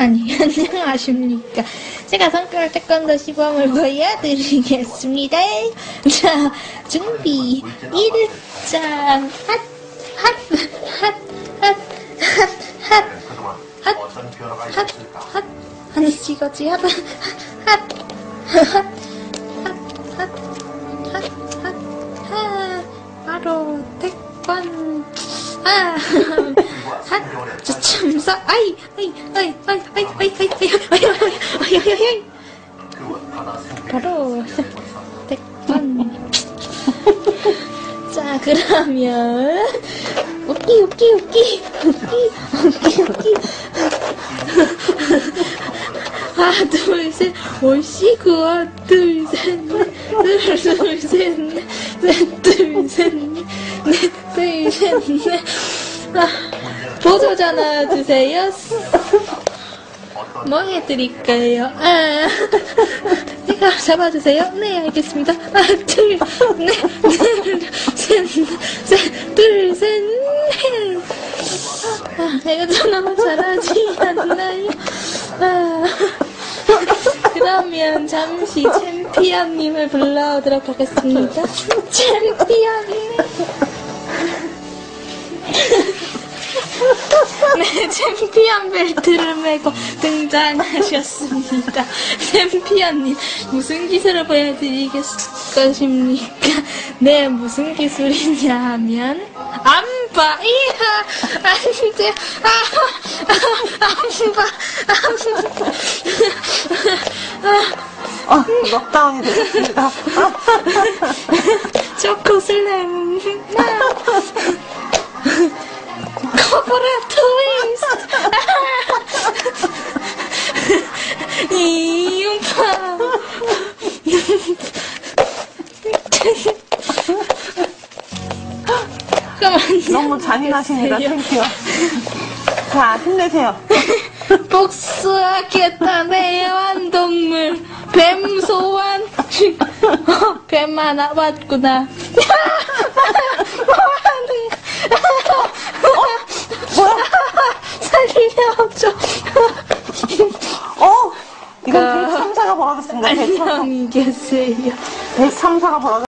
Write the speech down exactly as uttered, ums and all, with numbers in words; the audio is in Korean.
아니, 안녕하십니까. 제가 성별 태권도 시범을 보여드리겠습니다. 자, 준비, 일장, 핫, 핫, 핫, 핫, 핫, 핫, 핫, 핫, 핫, 아니, 이거지, 핫, 핫, 핫, 핫, 핫, 핫, 핫, 핫, 바로, 태권, 아, 핫, 저 참사, 아이, 아이, 아이, 아이, 아이, 아이, 아이, 아이, 아이, 아이, 아이, 아이, 바로, 태권. 자, 그러면, 웃기, 웃기, 웃기, 웃기, 웃기, 웃기. 하나, 둘, 셋, 옳시고, 둘, 셋, 넷, 둘, 둘, 셋, 넷, 넷, 둘, 셋, 넷, 넷, 둘, 셋, 넷. 아, 보조자 나와주세요. 뭐 해드릴까요? 아, 제가 잡아주세요. 네, 알겠습니다. 아, 둘, 넷, 둘, 셋, 셋, 둘, 셋, 넷. 아, 이거 좀 너무 잘하지 않나요? 아, 그러면 잠시 챔피언님을 불러오도록 하겠습니다. 챔피언님. 네, 챔피언 벨트를 메고 등장하셨습니다. 챔피언님, 무슨 기술을 보여드리겠 것입니까? 네, 무슨 기술이냐 하면, 안바, 이하, 안 돼, 아, 아, 안바, 안바. 아, 넉다운이 되겠습니다. 초코 슬램. 코브라 트윈스. 이음파. 너무 잔인하십니다. 땡큐. 자, 힘내세요. 복수하겠다. 내 애완동물 뱀 소환. 어, 뱀 하나 왔구나. 뭐하는 뭐야? 살려줘. 어? 이건 백삼 사가 벌어졌습니다. 안녕히 계세요. 백삼 사가 벌어졌습니다.